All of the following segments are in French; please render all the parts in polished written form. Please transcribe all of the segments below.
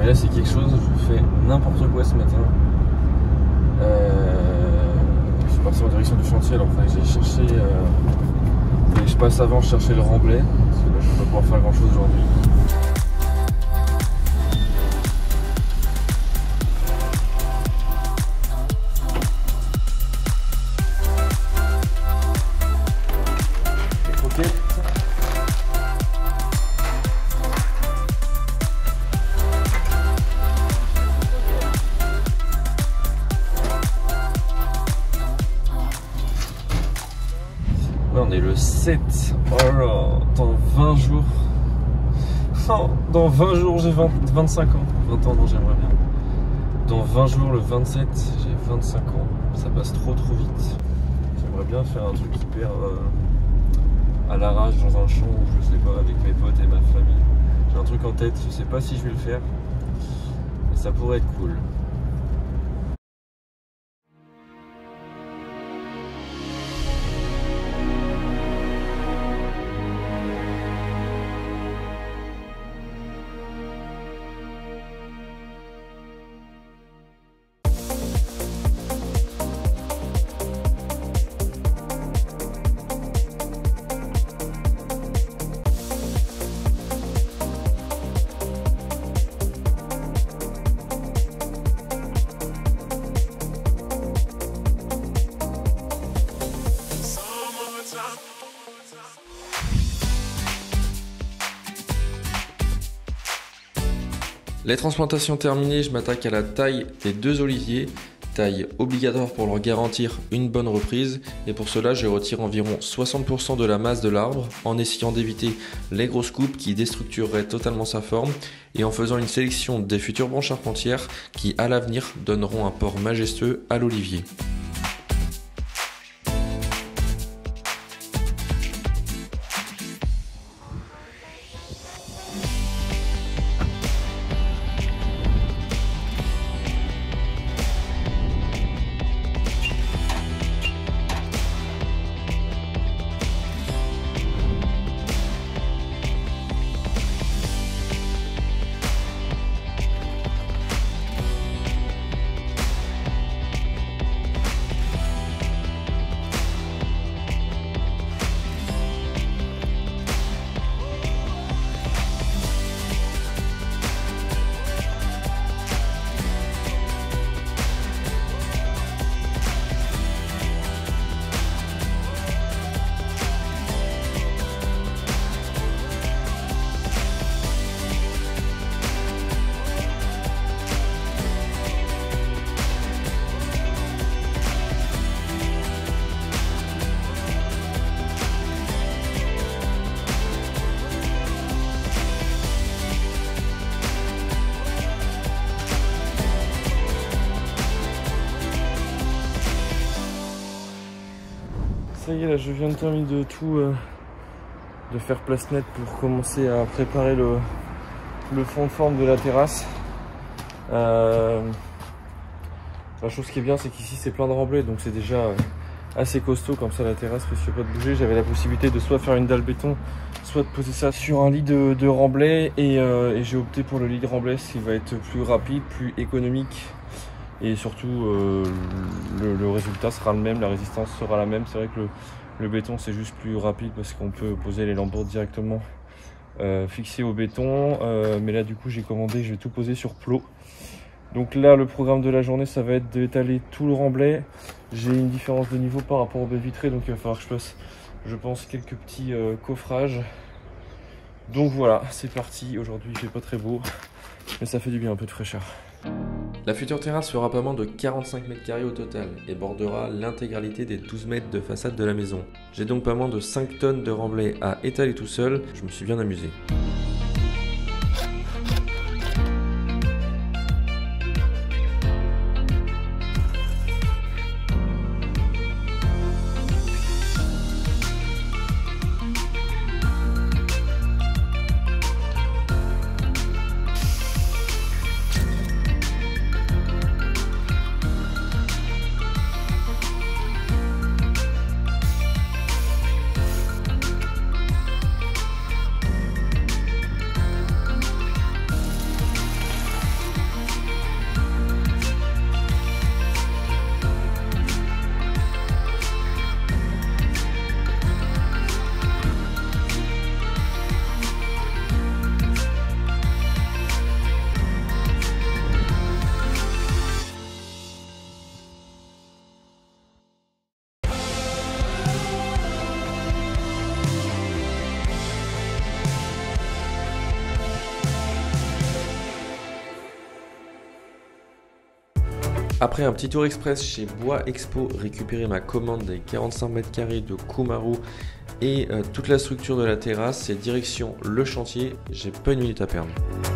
Mais là c'est quelque chose, je fais n'importe quoi ce matin. Je suis parti en direction du chantier, alors il fallait que j'aille chercher. Et je passe avant chercher le remblai, parce que là je ne vais pas pouvoir faire grand chose aujourd'hui. Là on est le 7, oh là, dans 20 jours. Oh, dans 20 jours j'ai 25 ans. 20 ans non j'aimerais bien. Dans 20 jours le 27 j'ai 25 ans. Ça passe trop vite. J'aimerais bien faire un truc hyper à l'arrache dans un champ où je sais pas avec mes potes et ma famille. J'ai un truc en tête, je sais pas si je vais le faire. Mais ça pourrait être cool. Les transplantations terminées, je m'attaque à la taille des 2 oliviers, taille obligatoire pour leur garantir une bonne reprise, et pour cela je retire environ 60% de la masse de l'arbre en essayant d'éviter les grosses coupes qui déstructureraient totalement sa forme et en faisant une sélection des futures branches charpentières qui à l'avenir donneront un port majestueux à l'olivier. Ça y est, là je viens de terminer de tout de faire place nette pour commencer à préparer le fond de forme de la terrasse. La chose qui est bien, c'est qu'ici c'est plein de remblais, donc c'est déjà assez costaud, comme ça la terrasse risque pas de bouger. J'avais la possibilité de soit faire une dalle béton, soit de poser ça sur un lit de remblai, et j'ai opté pour le lit de remblai, ce qui va être plus rapide, plus économique. Et surtout le résultat sera le même, la résistance sera la même. C'est vrai que le béton c'est juste plus rapide parce qu'on peut poser les lambeaux directement fixés au béton, mais là du coup j'ai commandé, je vais tout poser sur plot. Donc là le programme de la journée ça va être d'étaler tout le remblai. J'ai une différence de niveau par rapport aux baies vitrées, donc il va falloir que je fasse, je pense, quelques petits coffrages. Donc voilà, c'est parti. Aujourd'hui il fait pas très beau, mais ça fait du bien, un peu de fraîcheur. La future terrasse fera pas moins de 45 m² au total et bordera l'intégralité des 12 mètres de façade de la maison. J'ai donc pas moins de 5 tonnes de remblai à étaler tout seul, je me suis bien amusé. Après un petit tour express chez Bois Expo, récupérer ma commande des 45 mètres carrés de Kumaru et toute la structure de la terrasse, c'est direction le chantier, j'ai pas une minute à perdre.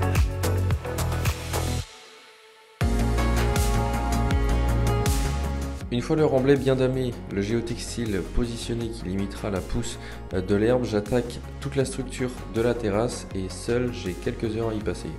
Une fois le remblai bien damé, le géotextile positionné qui limitera la pousse de l'herbe, j'attaque toute la structure de la terrasse et seul j'ai quelques heures à y passer.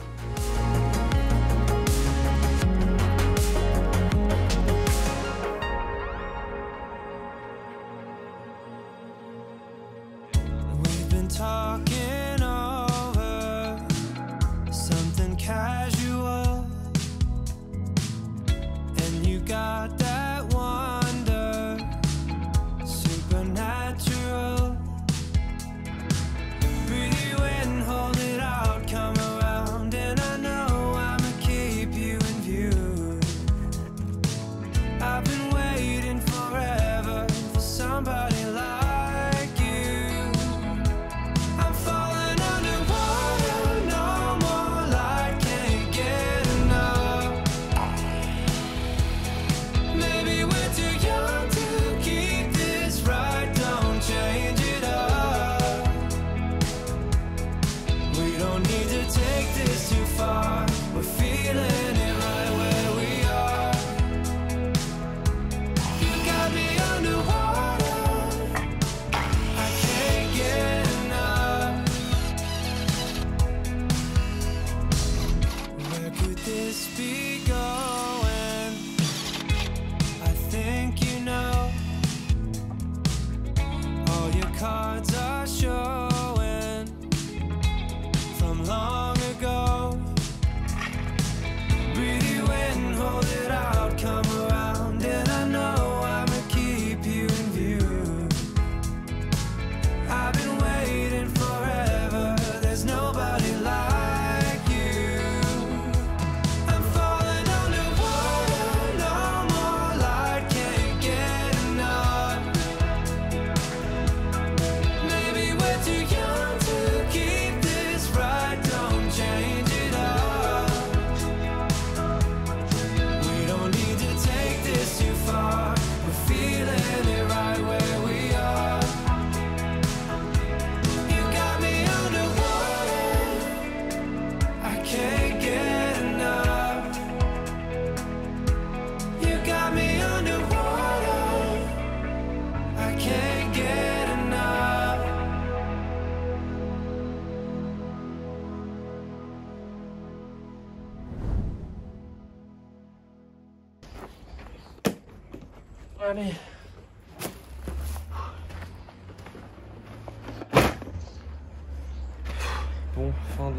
Allez. Bon, fin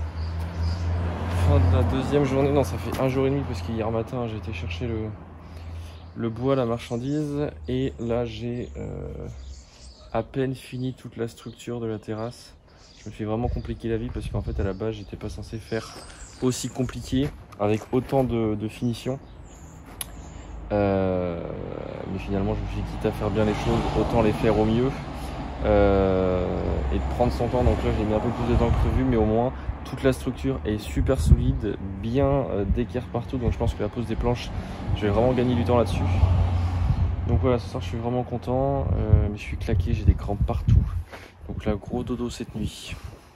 de la deuxième journée. Non, ça fait un jour et demi parce qu'hier matin j'ai été chercher le bois, la marchandise, et là j'ai à peine fini toute la structure de la terrasse. Je me suis vraiment compliqué la vie parce qu'en fait à la base j'étais pas censé faire aussi compliqué avec autant de finition. Mais finalement je me suis dit, quitte à faire bien les choses, autant les faire au mieux et de prendre son temps. Donc là j'ai mis un peu plus de temps que prévu, mais au moins toute la structure est super solide, bien d'équerre partout, donc je pense que la pose des planches, je vais vraiment gagner du temps là-dessus. Donc voilà, ce soir je suis vraiment content, mais je suis claqué, j'ai des crampes partout. Donc là, gros dodo cette nuit.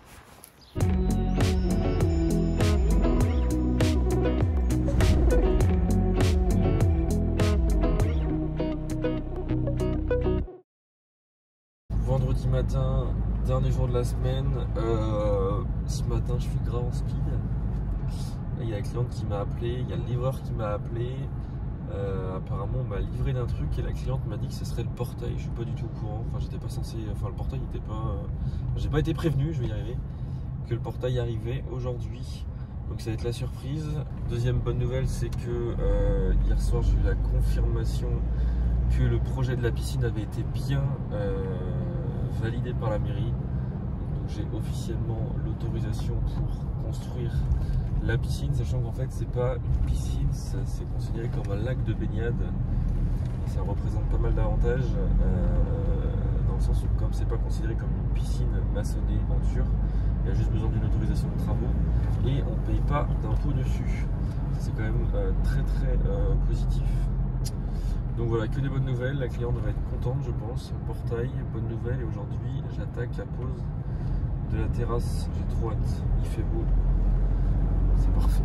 Vendredi matin, dernier jour de la semaine. Ce matin je suis grave en speed. Il y a la cliente qui m'a appelé, il y a le livreur qui m'a appelé. Apparemment on m'a livré d'un truc et la cliente m'a dit que ce serait le portail. Je suis pas du tout au courant, enfin j'étais pas censé, enfin le portail n'était pas, j'ai pas été prévenu, je vais y arriver, que le portail arrivait aujourd'hui, donc ça va être la surprise. Deuxième bonne nouvelle, c'est que hier soir j'ai eu la confirmation que le projet de la piscine avait été bien validé par la mairie, donc j'ai officiellement l'autorisation pour construire la piscine, sachant qu'en fait c'est pas une piscine, c'est considéré comme un lac de baignade. Ça représente pas mal d'avantages dans le sens où comme c'est pas considéré comme une piscine maçonnée il y a juste besoin d'une autorisation de travaux et on ne paye pas d'impôt dessus. C'est quand quand même très positif. Donc voilà, que des bonnes nouvelles, la cliente va être contente je pense. Portail, bonne nouvelle, et aujourd'hui j'attaque la pose de la terrasse, j'ai trop hâte, il fait beau, c'est parfait.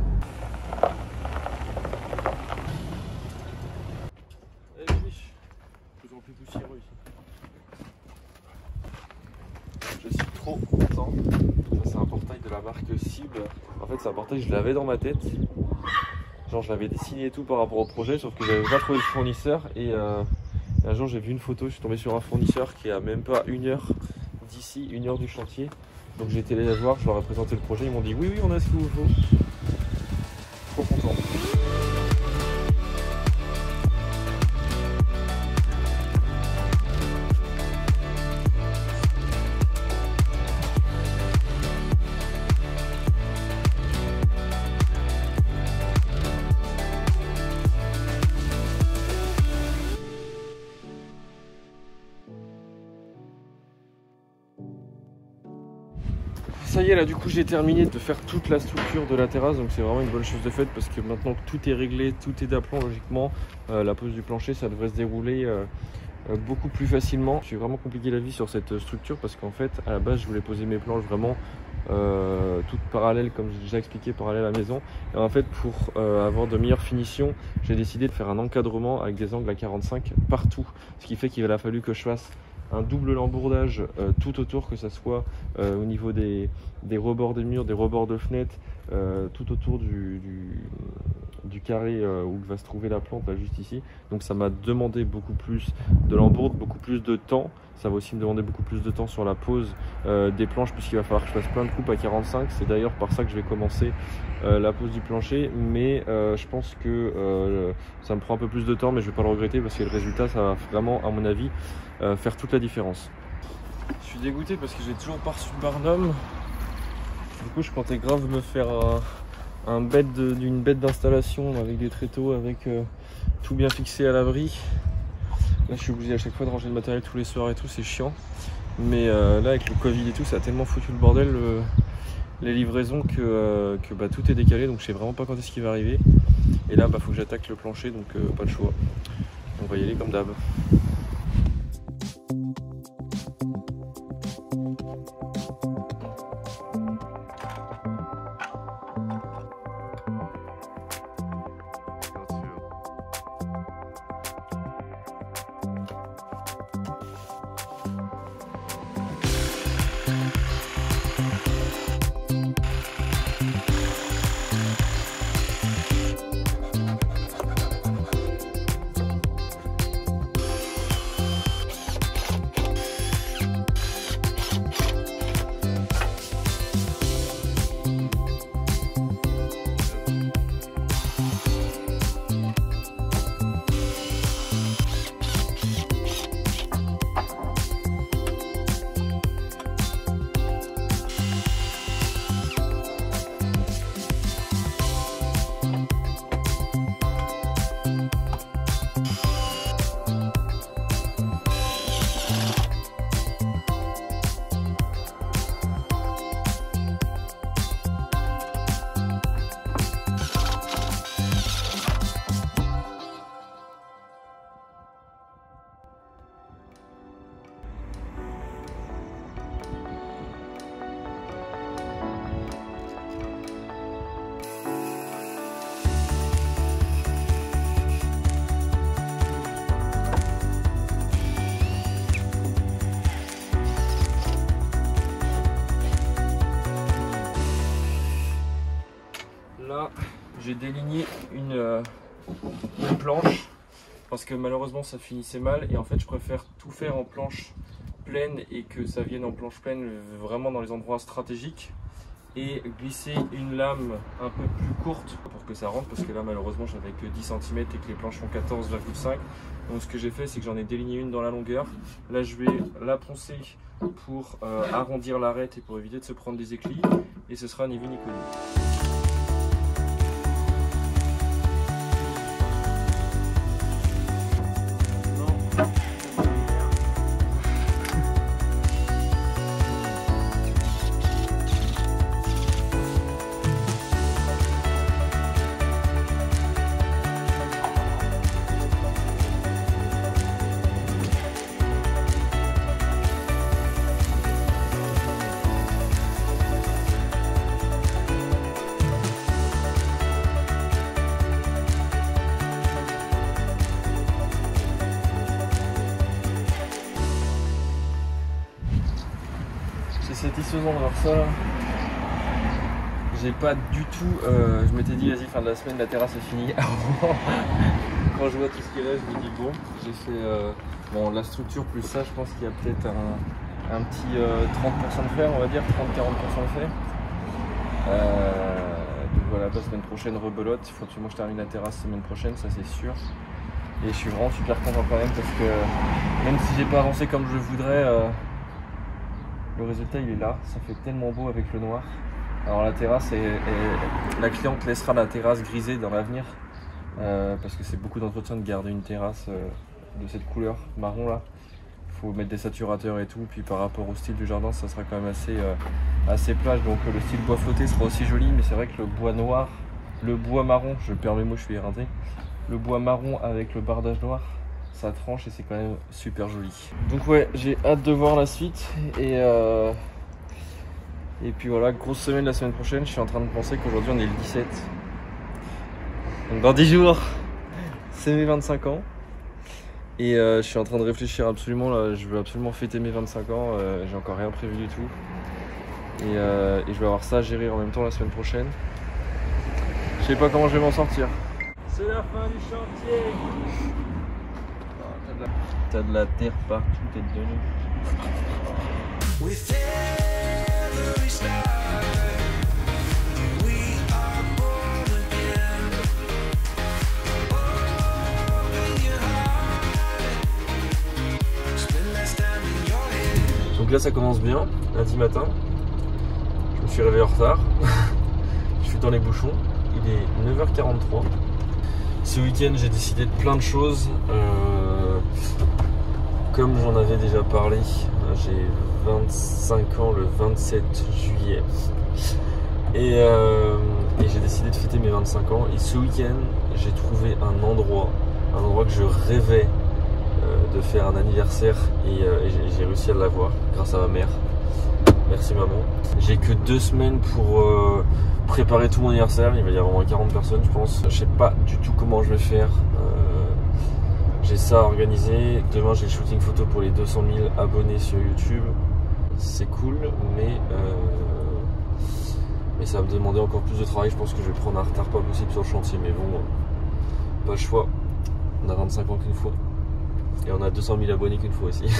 Eh oui, plus en plus poussiéreux ici. Je suis trop content. Ça c'est un portail de la marque Cible. En fait c'est un portail, je l'avais dans ma tête. Genre je l'avais dessiné et tout par rapport au projet, sauf que j'avais pas trouvé le fournisseur. Et un jour j'ai vu une photo, je suis tombé sur un fournisseur qui est à même pas 1 heure d'ici, 1 heure du chantier. Donc j'ai été allé les voir, je leur ai présenté le projet, ils m'ont dit oui on a ce qu'il vous faut. Trop content. Ça y est, là du coup j'ai terminé de faire toute la structure de la terrasse, donc c'est vraiment une bonne chose de faite parce que maintenant que tout est réglé, tout est d'aplomb logiquement, la pose du plancher ça devrait se dérouler beaucoup plus facilement. J'ai vraiment compliqué la vie sur cette structure parce qu'en fait à la base je voulais poser mes planches vraiment toutes parallèles, comme j'ai déjà expliqué, parallèles à la maison. Et en fait pour avoir de meilleures finitions, j'ai décidé de faire un encadrement avec des angles à 45 partout, ce qui fait qu'il a fallu que je fasse un double lambourdage tout autour, que ça soit au niveau des rebords des murs, des rebords de fenêtres, tout autour du carré où va se trouver la plante, là juste ici. Donc ça m'a demandé beaucoup plus de lambourde, beaucoup plus de temps. Ça va aussi me demander beaucoup plus de temps sur la pose des planches, puisqu'il va falloir que je fasse plein de coupes à 45. C'est d'ailleurs par ça que je vais commencer la pose du plancher, mais je pense que ça me prend un peu plus de temps, mais je vais pas le regretter parce que le résultat ça va vraiment, à mon avis, faire toute la différence. Je suis dégoûté parce que j'ai toujours pas reçu de barnum. Du coup je comptais grave me faire une bête d'installation avec des tréteaux, avec tout bien fixé à l'abri. Là je suis obligé à chaque fois de ranger le matériel tous les soirs et tout, c'est chiant. Mais là avec le Covid et tout, ça a tellement foutu le bordel les livraisons que tout est décalé, donc je sais vraiment pas quand est-ce qu'il va arriver. Et là faut que j'attaque le plancher, donc pas le choix. On va y aller comme d'hab. Là, j'ai déligné une planche parce que malheureusement ça finissait mal, et en fait je préfère tout faire en planche pleine et que ça vienne en planche pleine vraiment dans les endroits stratégiques, et glisser une lame un peu plus courte pour que ça rentre, parce que là malheureusement j'avais que 10 cm et que les planches font 14,5. Donc ce que j'ai fait, c'est que j'en ai déligné une dans la longueur. Là je vais la poncer pour arrondir l'arête et pour éviter de se prendre des éclis, et ce sera ni vu ni connu. satisfaisant de voir ça. J'ai pas du tout. Je m'étais dit, vas-y, fin de la semaine, la terrasse est finie. Quand je vois tout ce qui est là, je me dis, bon, j'ai fait. Bon, la structure plus ça, je pense qu'il y a peut-être un petit 30% de fer, on va dire, 30-40% de fait. Donc voilà, la semaine prochaine, rebelote. Il faut absolument que je termine la terrasse semaine prochaine, ça c'est sûr. Et je suis vraiment super content quand même parce que même si j'ai pas avancé comme je voudrais, le résultat il est là. Ça fait tellement beau avec le noir. Alors la terrasse, la cliente laissera la terrasse grisée dans l'avenir parce que c'est beaucoup d'entretien de garder une terrasse de cette couleur marron là. Il faut mettre des saturateurs et tout. Puis par rapport au style du jardin, ça sera quand même assez plage. Donc le style bois flotté sera aussi joli. Mais c'est vrai que le bois noir, le bois marron, je perds mes mots, je suis éreinté. Le bois marron avec le bardage noir, ça tranche et c'est quand même super joli. Donc ouais, j'ai hâte de voir la suite et puis voilà, grosse semaine la semaine prochaine. Je suis en train de penser qu'aujourd'hui on est le 17. Donc dans 10 jours, c'est mes 25 ans. Et je suis en train de réfléchir absolument, là, je veux absolument fêter mes 25 ans, j'ai encore rien prévu du tout. Et je vais avoir ça à gérer en même temps la semaine prochaine. Je sais pas comment je vais m'en sortir. C'est la fin du chantier. Oh, t'as de la terre partout, t'es dedans. Donc là ça commence bien, lundi matin. Je me suis réveillé en retard. Je suis dans les bouchons. Il est 9h43. Ce week-end, j'ai décidé de plein de choses. Comme j'en avais déjà parlé, j'ai 25 ans le 27 juillet. Et j'ai décidé de fêter mes 25 ans. Et ce week-end, j'ai trouvé un endroit que je rêvais de faire un anniversaire. Et j'ai réussi à l'avoir grâce à ma mère. Merci maman. J'ai que 2 semaines pour préparer tout mon anniversaire. Il va y avoir au moins 40 personnes je pense. Je sais pas du tout comment je vais faire. J'ai ça à organiser. Demain j'ai le shooting photo pour les 200 000 abonnés sur YouTube. C'est cool mais ça va me demander encore plus de travail. Je pense que je vais prendre un retard pas possible sur le chantier. Mais bon, pas le choix. On a 25 ans qu'une fois. Et on a 200 000 abonnés qu'une fois aussi.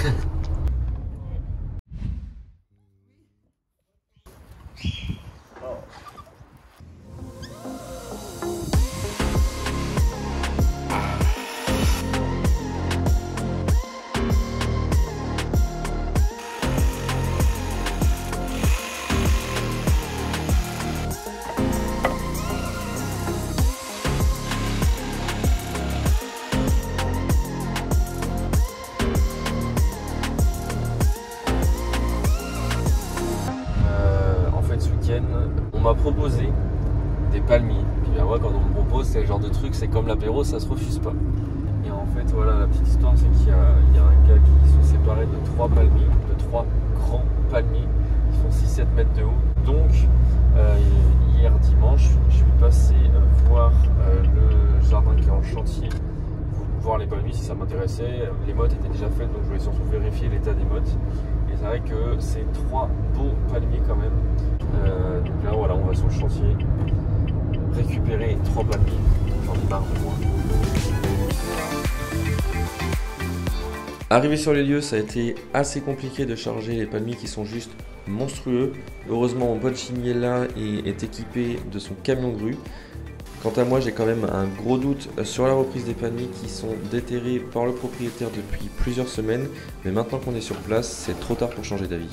On m'a proposé des palmiers. Puis ben moi quand on me propose c'est le genre de truc, c'est comme l'apéro, ça se refuse pas. Et en fait voilà, la petite histoire c'est qu'il y a un gars qui se séparait de 3 palmiers, de 3 grands palmiers qui font 6-7 mètres de haut. Donc hier dimanche, je suis passé voir le jardin qui est en chantier, voir les palmiers si ça m'intéressait. Les mottes étaient déjà faites donc je voulais surtout vérifier l'état des mottes. Et c'est vrai que c'est 3 beaux palmiers quand même. Donc là voilà, on va sur le chantier récupérer 3 palmiers. J'en ai marre de moi. Arrivé sur les lieux, ça a été assez compliqué de charger les palmiers qui sont juste monstrueux. Heureusement, mon pote Chigny est là et est équipé de son camion grue. Quant à moi, j'ai quand même un gros doute sur la reprise des palmiers qui sont déterrés par le propriétaire depuis plusieurs semaines. Mais maintenant qu'on est sur place, c'est trop tard pour changer d'avis.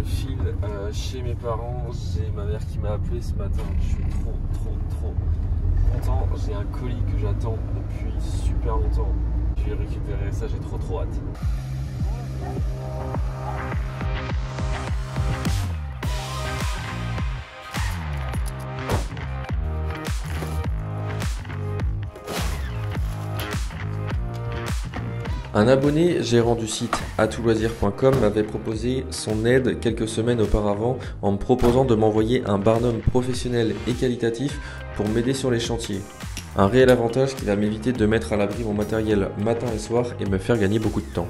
je file chez mes parents. J'ai ma mère qui m'a appelé ce matin. Je suis trop content. J'ai un colis que j'attends depuis super longtemps. Je vais récupérer ça, j'ai trop hâte. Un abonné gérant du site atoutloisir.com m'avait proposé son aide quelques semaines auparavant en me proposant de m'envoyer un barnum professionnel et qualitatif pour m'aider sur les chantiers. Un réel avantage qui va m'éviter de mettre à l'abri mon matériel matin et soir et me faire gagner beaucoup de temps.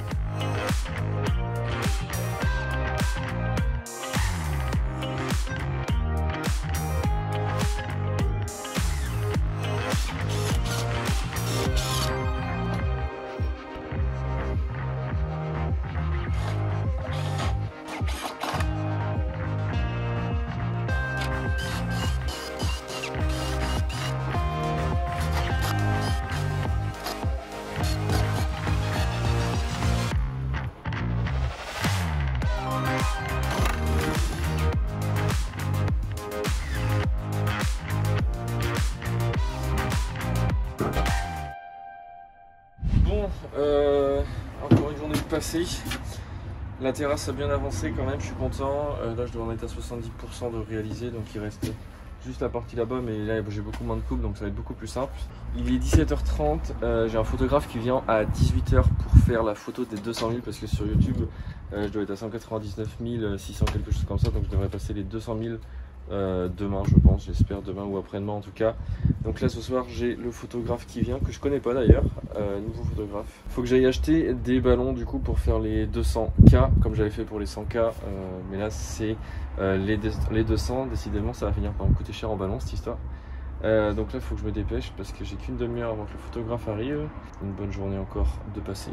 Encore une journée de passé. La terrasse a bien avancé quand même, je suis content. Là je dois en être à 70% de réalisé, donc il reste juste la partie là-bas, mais là j'ai beaucoup moins de coupe, donc ça va être beaucoup plus simple. Il est 17h30, j'ai un photographe qui vient à 18h pour faire la photo des 200 000 parce que sur YouTube je dois être à 199 600 quelque chose comme ça, donc je devrais passer les 200 000 demain, je pense, j'espère demain ou après-demain en tout cas. Donc là ce soir j'ai le photographe qui vient, que je connais pas d'ailleurs, nouveau photographe. Faut que j'aille acheter des ballons du coup pour faire les 200K comme j'avais fait pour les 100K, mais là c'est les 200, décidément ça va finir par me coûter cher en ballon cette histoire. Donc là il faut que je me dépêche parce que j'ai qu'une demi-heure avant que le photographe arrive. Une bonne journée encore de passer.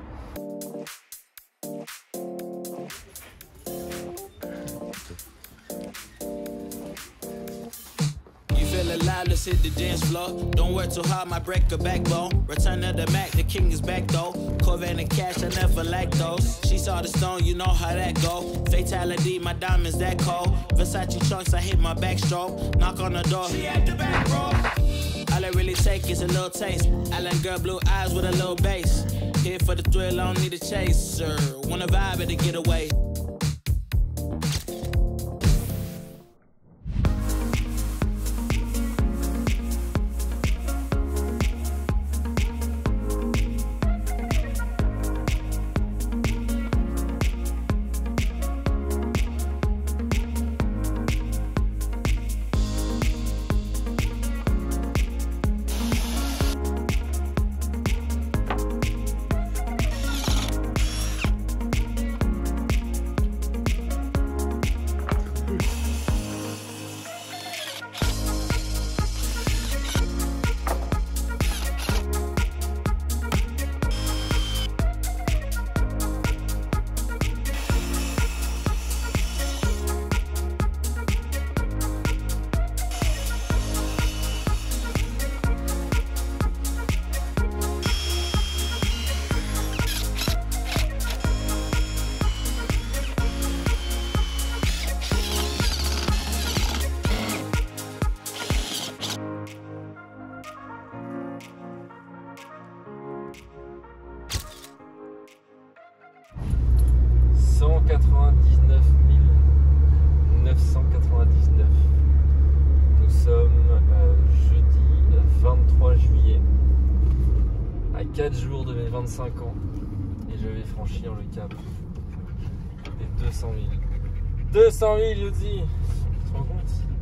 Alive, let's hit the dance floor. Don't work too hard, might break a backbone. Return of the Mac, the king is back though. Corvette and cash, I never lack those. She saw the stone, you know how that go. Fatality, my diamonds that cold. Versace trunks, I hit my backstroke. Knock on the door, she at the back row. All I really take is a little taste. Island girl, blue eyes with a little bass. Here for the thrill, I don't need a chaser. Wanna vibe at a getaway. Nous sommes jeudi 23 juillet, à 4 jours de mes 25 ans, et je vais franchir le cap des 200 000. 200 000, Yodi! Tu te rends compte?